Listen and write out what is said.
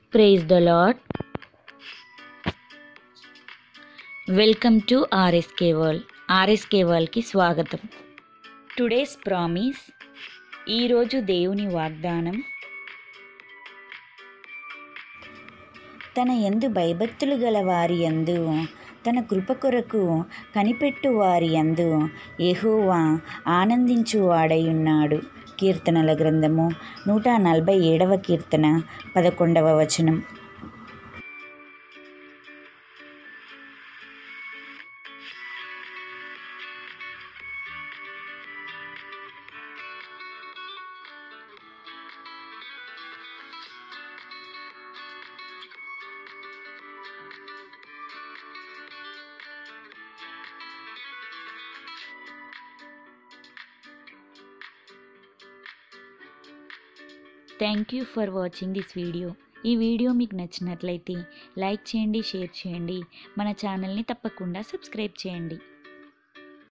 Praise the Lord. Welcome to RSK World. RSK World కి స్వాగతం. Today's promise, ఈరోజు దేవుని వాగ్దానం. తన యందు భయభక్తులు గల వారి యందు, తన కృప కొరకు కనిపెట్టు వారి యందు యెహోవా ఆనందించువాడయున్నాడు. కీర్తనల గ్రంథము 147వ కీర్తన 11వ వచనం. Thank you for watching this video. ఈ వీడియో మీకు నచ్చినట్లయితే లైక్ చేయండి, షేర్ చేయండి. మన ఛానల్ని తప్పకుండా సబ్స్క్రైబ్ చేయండి.